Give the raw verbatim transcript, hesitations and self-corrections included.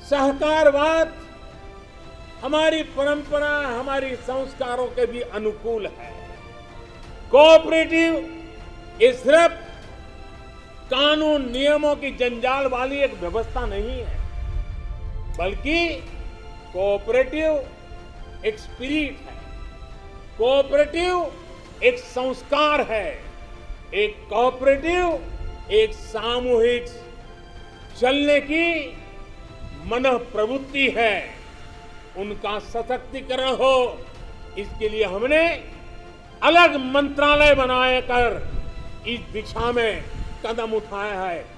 सहकारवाद हमारी परंपरा, हमारी संस्कारों के भी अनुकूल है। कोऑपरेटिव ये सिर्फ कानून नियमों की जंजाल वाली एक व्यवस्था नहीं है, बल्कि कोऑपरेटिव एक स्पिरिट है, कोऑपरेटिव एक संस्कार है, एक कोऑपरेटिव एक सामूहिक चलने की मन प्रवृत्ति है। उनका सशक्तिकरण हो, इसके लिए हमने अलग मंत्रालय बनाए कर इस दिशा में कदम उठाया है।